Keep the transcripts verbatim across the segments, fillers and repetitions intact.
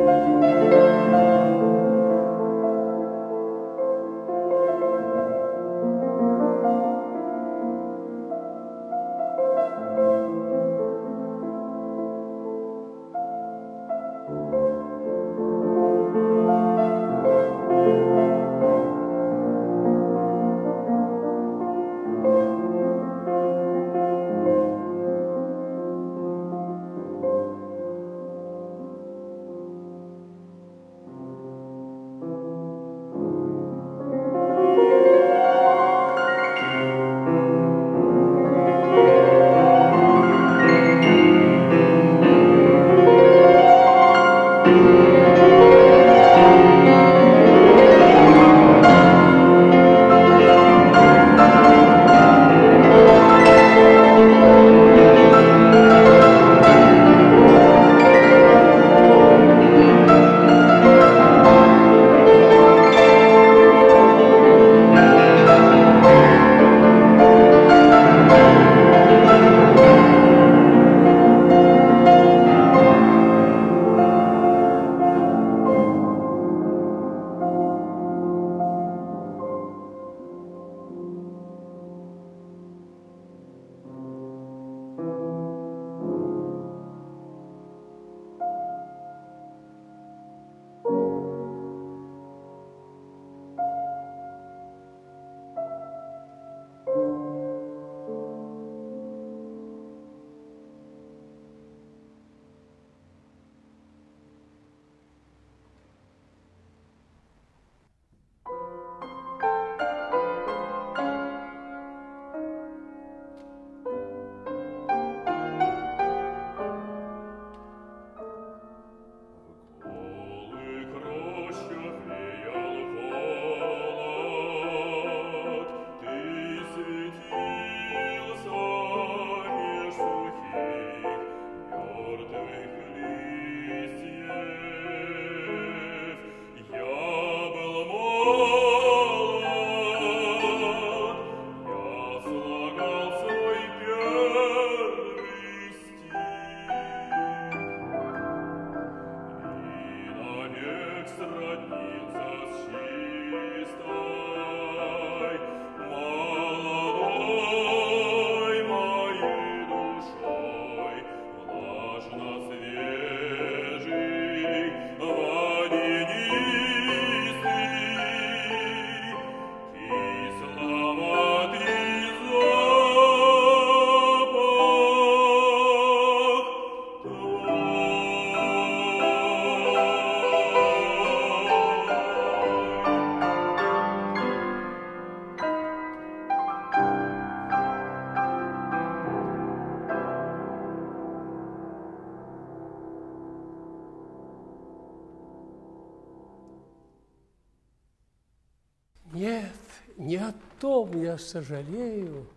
Нет, не о том я сожалею,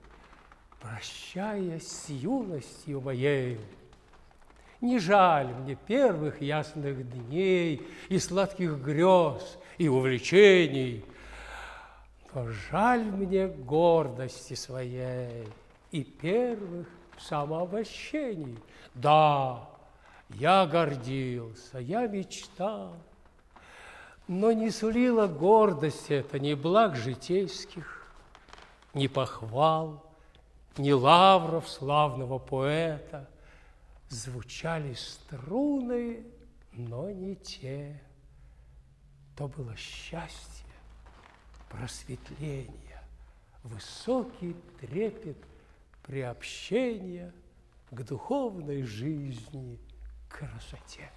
прощаясь с юностью моею. Не жаль мне первых ясных дней и сладких грез, и увлечений, но жаль мне гордости своей и первых самообольщений. Да, я гордился, я мечтал, но не сулила гордость это ни благ житейских, ни похвал, ни лавров славного поэта. Звучали струны, но не те. То было счастье, просветление, высокий трепет приобщения к духовной жизни, к красоте.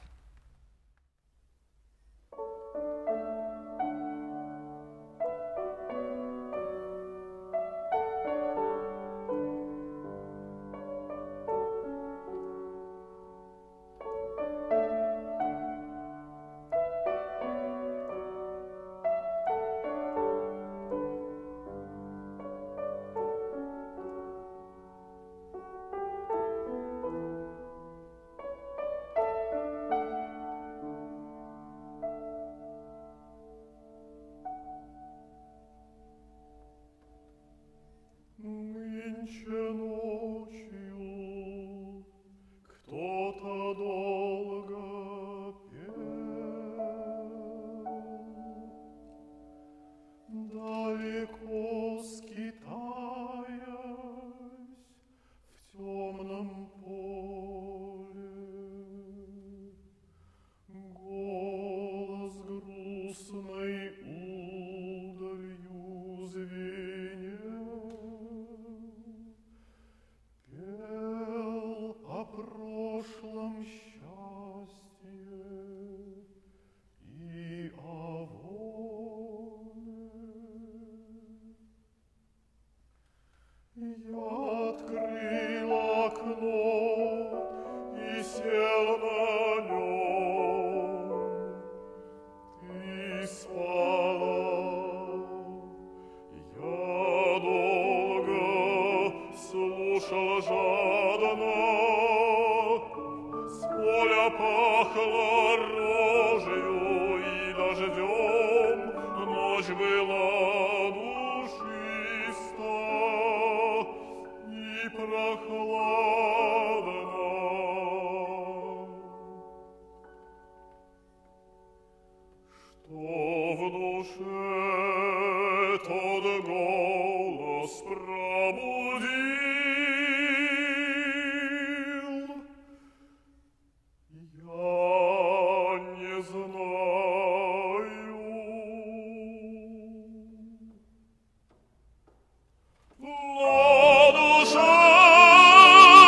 дождем, ночь была душиста и прохладна. Что в душе тот голос пробудил, я не знаю. Но душа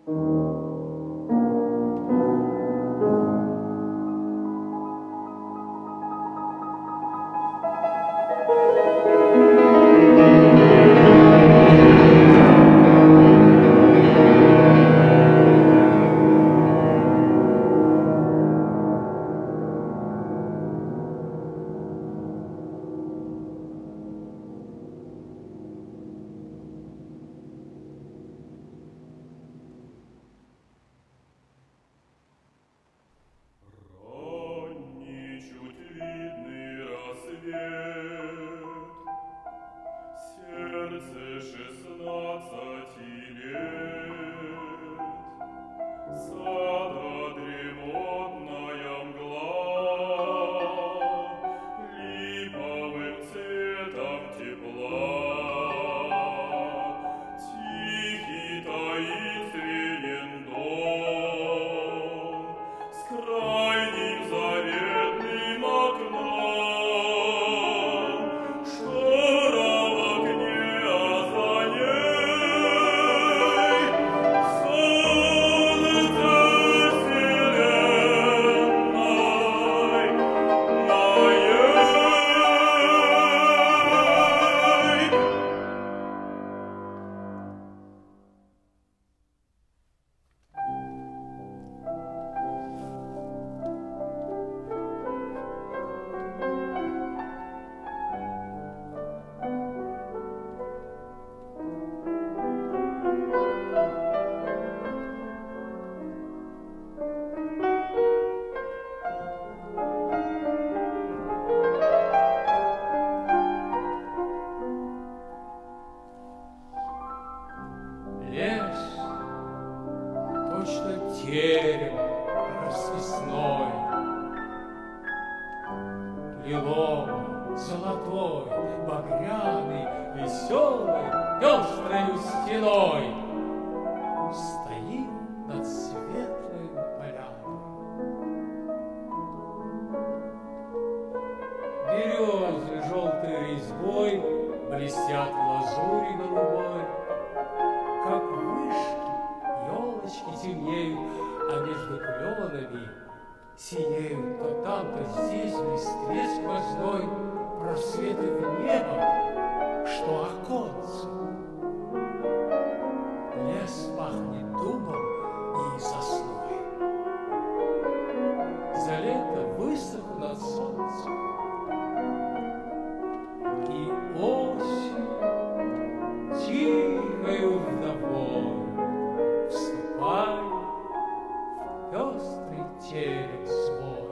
терем расписной, лиловый, золотой, багряный, веселый, пестрою стеной стоит над светлой поляной. Березы желтой резьбой блестят в лазури голубой, как вышки, елочки темнеют, а между кленами синеют то там, то здесь в листве сквозной просветы в небо, что оконце. Лес пахнет дубом и сосной. За лето высохло над солнцем, и осень тихою вдовой вступает в пестрый терем свой.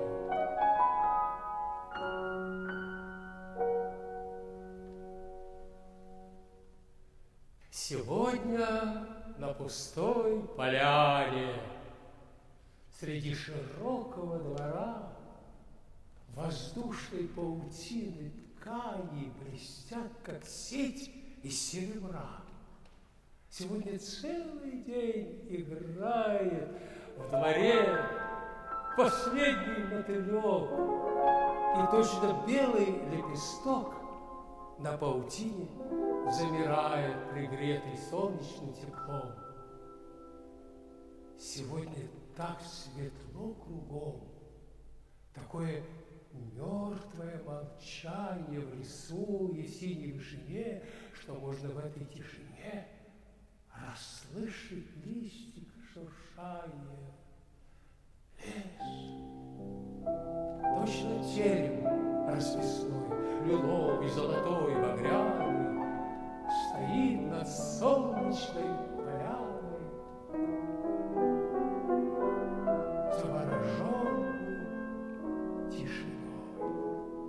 Сегодня на пустой поляне среди широкого двора воздушной паутины ткани блестят, как сеть из серебра. Сегодня целый день играет в дворе последний мотылек, и точно белый лепесток на паутине замирает, пригретый солнечным теплом. Сегодня так светло кругом, такое мертвое молчание в лесу и синей вышине, что можно в этой тишине расслышать листик шуршание. Лес, точно терем расписной, лиловый, золотой, багряный, стоит над солнечной поляной, завороженный тишиной.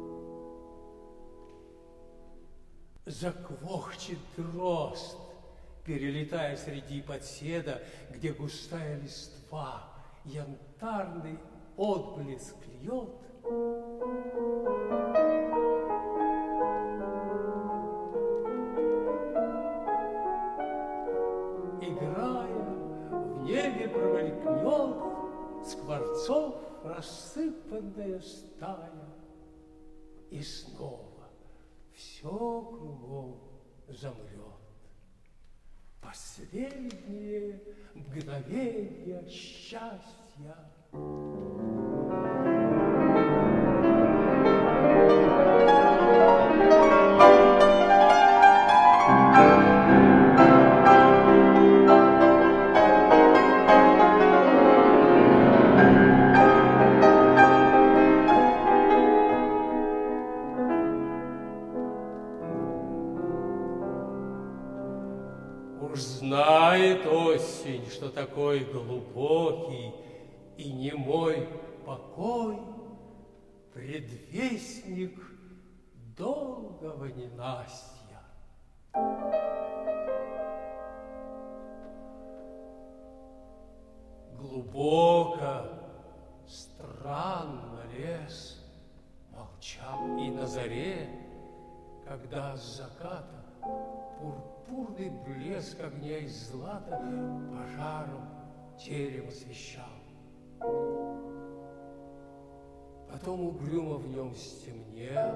Заквохчет дрозд, перелетая среди подседа, где густая листва, янтарный отблеск льет. Играя, в небе промелькнет скворцов рассыпанная стая, и снова все кругом замрет. последние мгновения счастья. Уж знает осень, что такой глубокий и немой покой, предвестник долгого ненастья. Глубоко, странно лес молчал и на заре, когда с заката пурпурный блеск огня и злата пожаром терем освещал. Потом угрюмо в нем стемнело,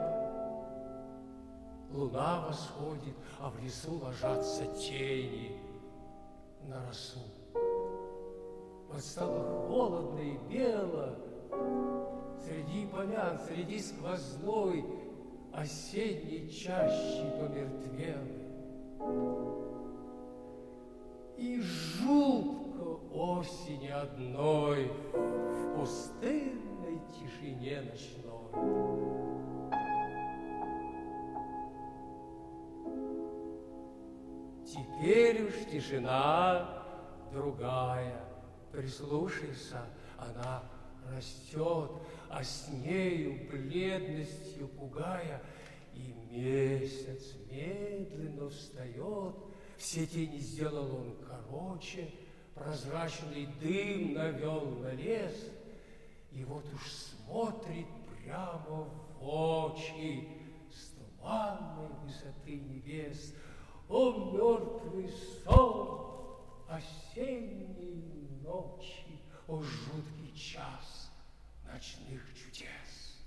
луна восходит, а в лесу ложатся тени на росу. Вот стало холодно и бело, среди полян, среди сквозной осенней чащи помертвелы. И жутко осени одной в пустынной тишине ночной. Теперь уж тишина другая, прислушайся, она растет, а с нею бледностью пугая, и месяц медленно встает, все тени сделал он короче, прозрачный дым навел на лес, и вот уж смотрит прямо в очи с туманной высоты небес. О, мертвый сон осенней ночи, о, жуткий час ночных чудес!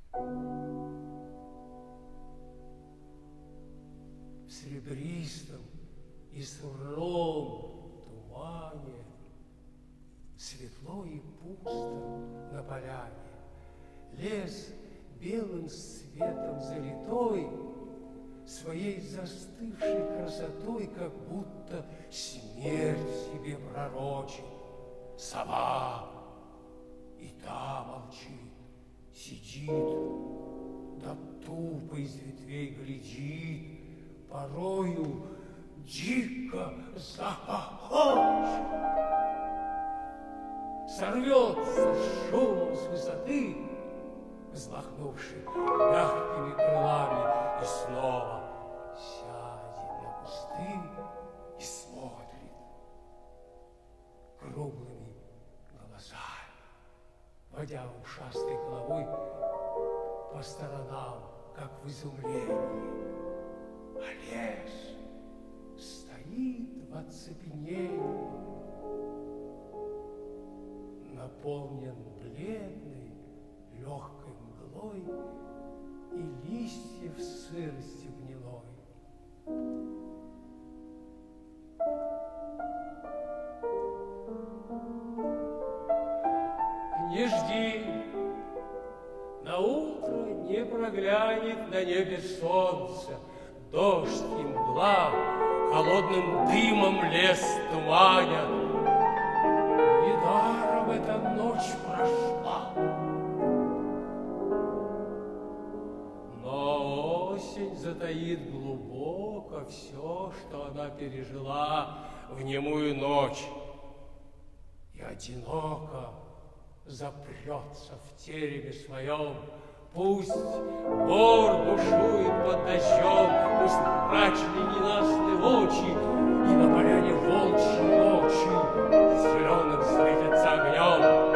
В серебристом и суровом тумане светло и пусто на поляне. Лес белым светом залитой, своей застывшей красотой, как будто смерть себе пророчит. Сова и та молчит, сидит, да тупо из ветвей глядит, порою дико захохочет. Сорвется шумом с высоты, взмахнувши мягкими крылами, и снова сядет на кусты и смотрит круглыми глазами, водя ушастой головой по сторонам, как в изумлении. А лес стоит в оцепенении, наполнен бледной, легкой мглой и листьев сырости гнилой. Не жди, на утро не проглянет на небе солнце, дождь и мгла холодным дымом лес туманят. Недаром эта ночь прошла. Но осень затаит глубоко все, что она пережила в немую ночь, и одиноко запрется в тереме своем. Пусть бор бушует под дождем, пусть мрачные ненастные ночи, и на поляне волчьи ночью зеленым светятся огнем.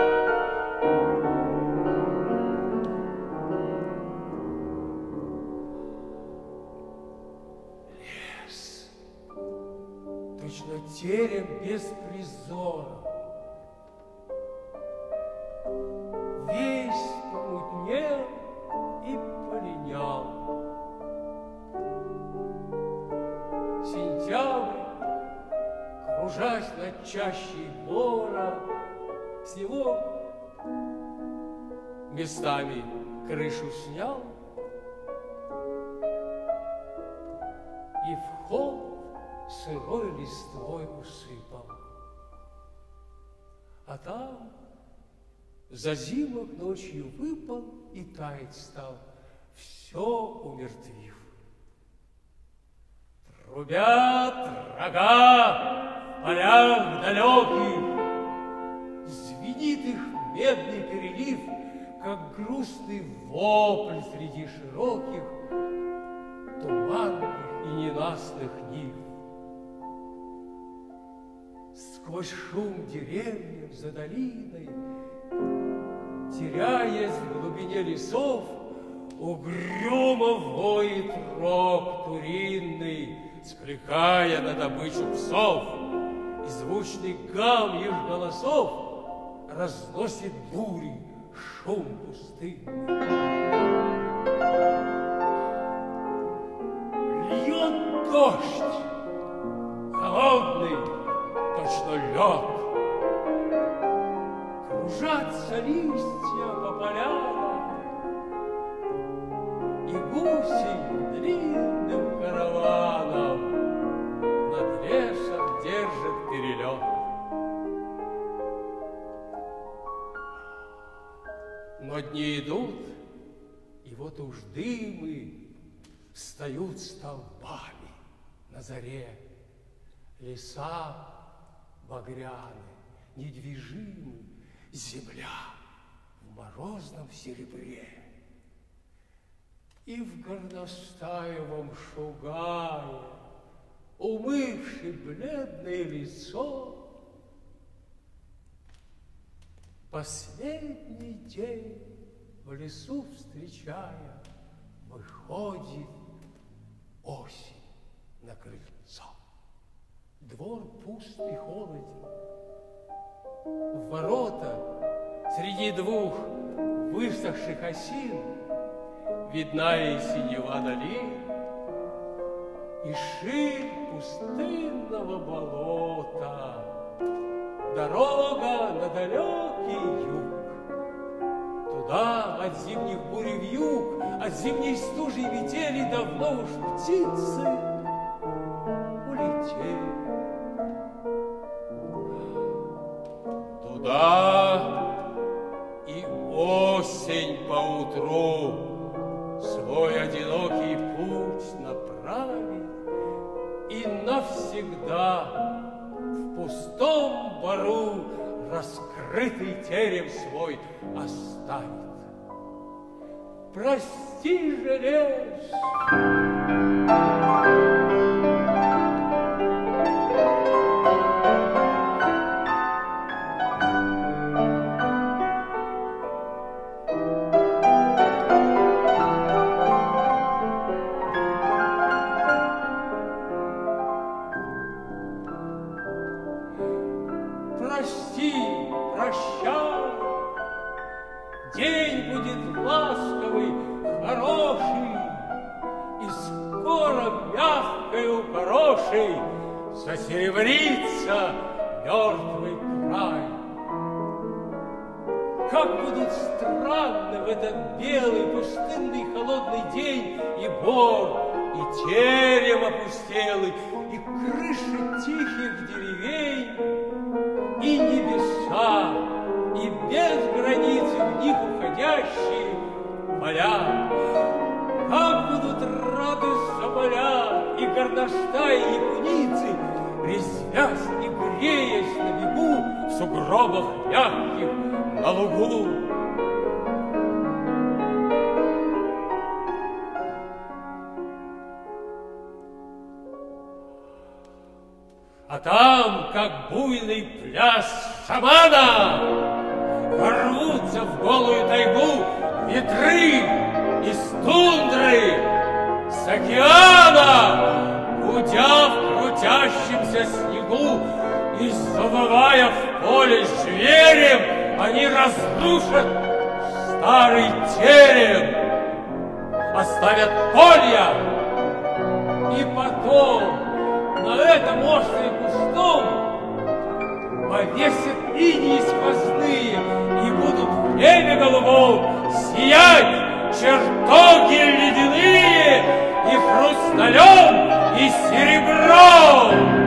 Лес, точно терем без призора, весь помутнел и полинял. Сентябрь кружась над чащей бора, с него местами крышу снял и в холод сырой листвой усыпал. А там зазимок ночью выпал и таять стал, все умертвив. Трубят рога в полях далеких, звенит их медный перелив, как грустный вопль среди широких, туманных и ненастных нив. Сквозь шум деревьев за долиной, теряясь в глубине лесов, угрюмо воет рог туринный, скликая на добычу псов, и звучный гам их голосов разносит бури шум пустынный. Льет дождь, холодный, точно лед. Кружатся листья по полянам, и гуси длинным караваном над лесом держат перелет. Но дни идут, и вот уж дымы встают столбами на заре. Леса багряны, недвижимы, земля в морозном серебре. И в горностаевом шугае, умывши бледное лицо, последний день в лесу встречая, выходит осень на крыльцо. Двор пуст и холоден. В ворота среди двух высохших осин видна и синева долин, и ширь пустынного болота, дорога на далекий юг. Туда от зимних бурь в юг, от зимней стужи и метели давно уж птицы улетели. Туда и осень поутру свой одинокий путь направит и навсегда в пустом бору раскрытый терем свой оставит. Прости же, лес! Прости, прощай, день будет ласковый, хороший, и скоро мягкою порошей засеребрится мертвый край. Как будут странны в этот белый, пустынный, холодный день и бор, и терем опустелый, и крыши тихих деревень, и небеса, и без границы в них уходящие поля. Как будут рады соболя и горностаи, и куницы, резвясь и греясь на бегу в сугробах мягких на лугу. А там, как буйный пляс шамана, ворвутся в голую тайгу ветры из тундры, с океана, гудя в крутящемся снегу и завывая в поле зверем, они разрушат старый терем, оставят колья, и потом на этом острове пустом повесят линии сквозные, и будут в небе голубом сиять чертоги ледяные и хрусталем, и серебром.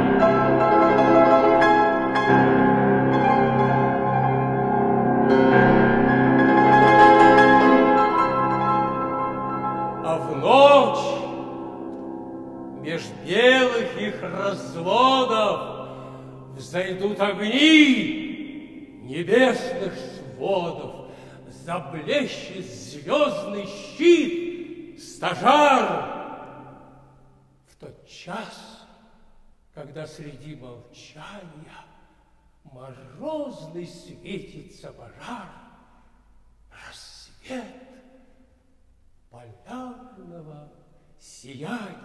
Меж белых их разводов взойдут огни небесных сводов, заблещет звездный щит, стажар. В тот час, когда среди молчания морозный светится пожар, рассвет полярного сияния.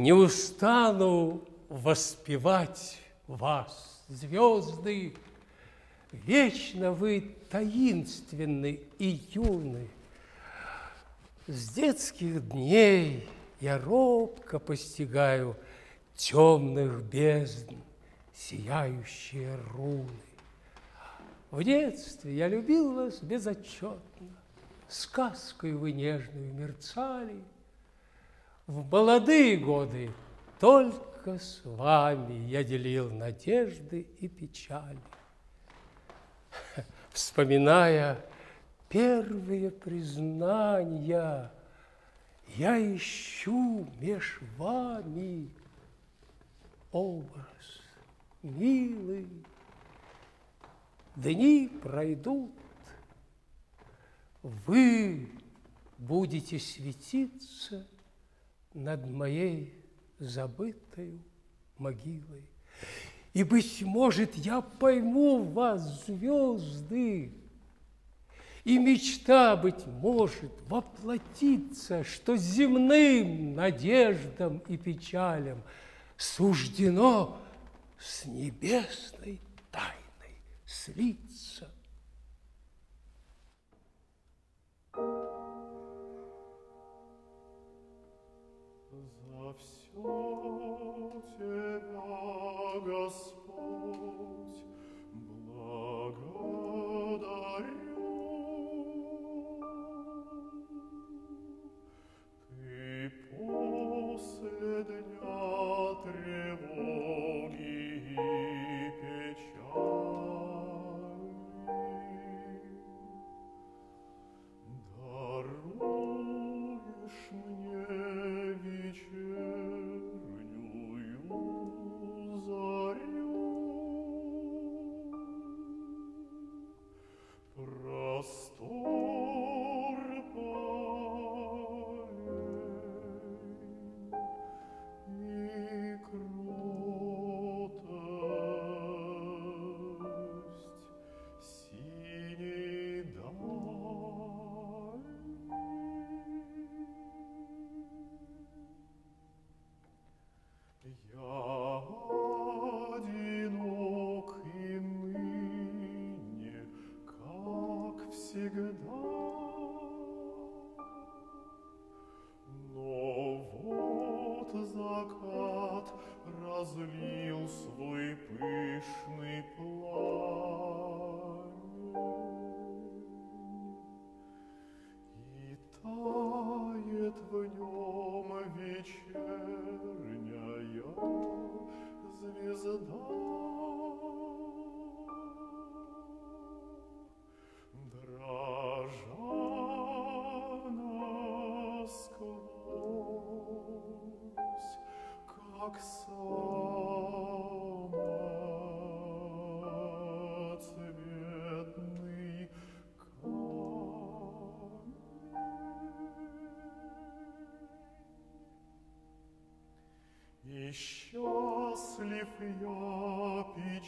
Не устану воспевать вас, звезды. Вечно вы таинственны и юны. С детских дней я робко постигаю темных бездн сияющие руны. В детстве я любил вас безотчетно, сказкой вы нежную мерцали. В молодые годы только с вами я делил надежды и печали. Вспоминая первые признания, я ищу меж вами образ милый. Дни пройдут, вы будете светиться над моей забытой могилой. И, быть может, я пойму вас, звезды, и мечта, быть может, воплотится, что земным надеждам и печалям суждено с небесной тайной слиться. За все тебя, Господь, благодарю. Ты после дня тревоги и печали даруешь мне вечернюю зарю. Простор полей и кротость синей дали. Я одинок и ныне, как всегда, но вот закат разлил свой пышный пламень, и тает в нем вечерняя звезда. Дрожа насквозь, как самоцветный камень. И счастлив я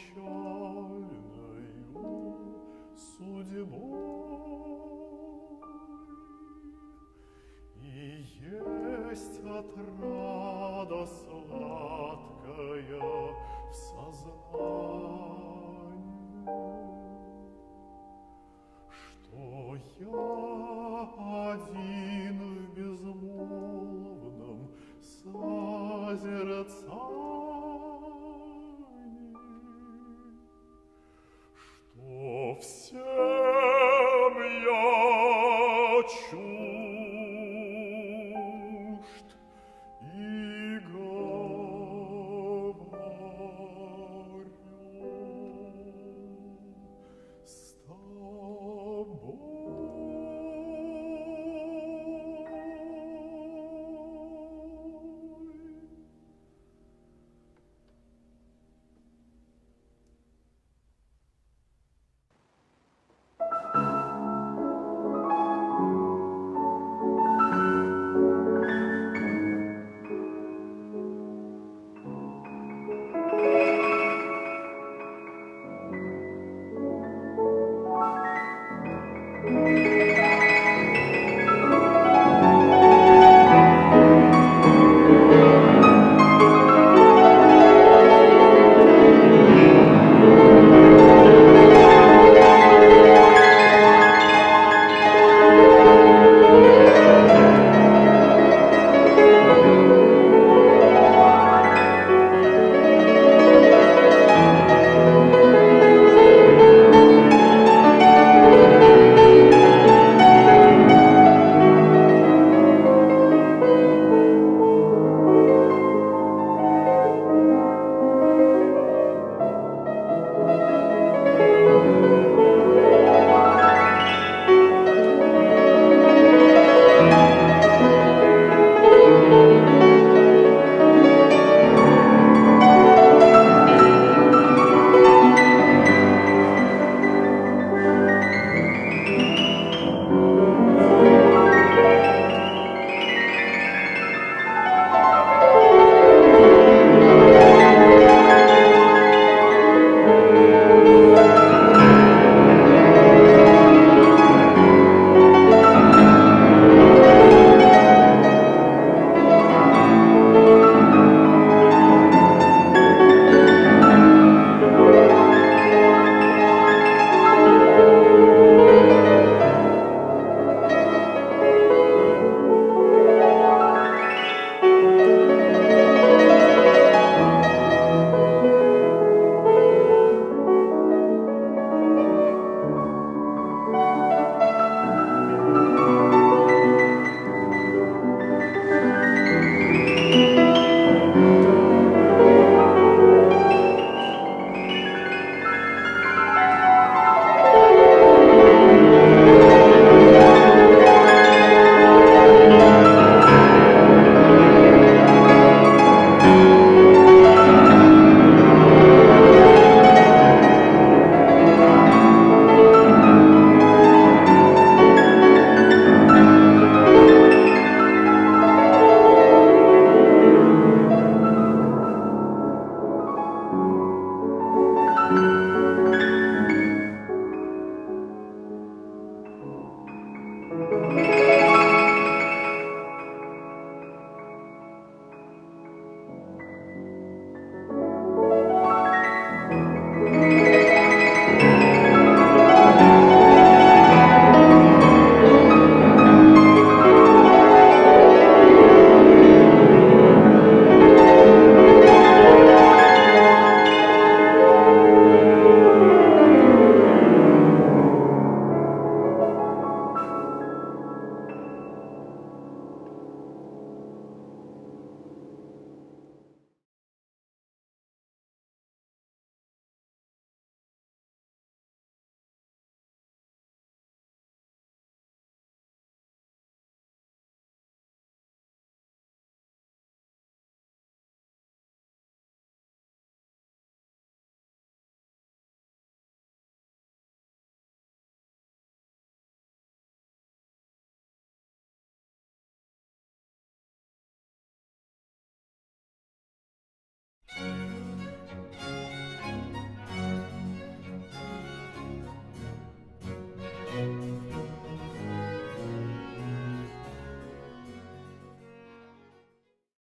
печальною судьбой, и есть отрада сладкая в сознании, что я один в безмолвном созерцании, что всем я чужд и говорю с тобой.